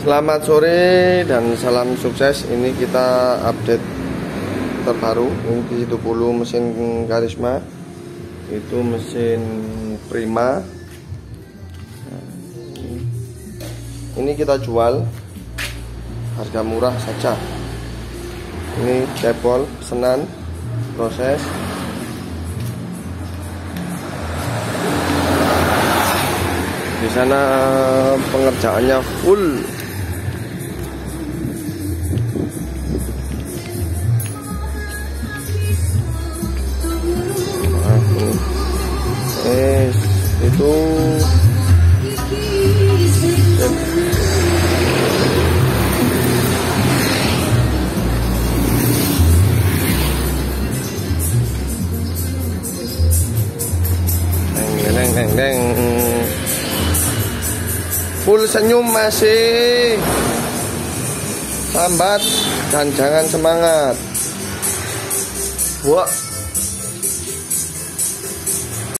Selamat sore dan salam sukses. Ini kita update terbaru. Ini di situ dulu mesin Karisma, itu mesin Prima. Ini kita jual harga murah saja. Ini cepol pesanan proses. Di sana pengerjaannya full. Itu deng full senyum masih, sambat dan jangan semangat. Wah.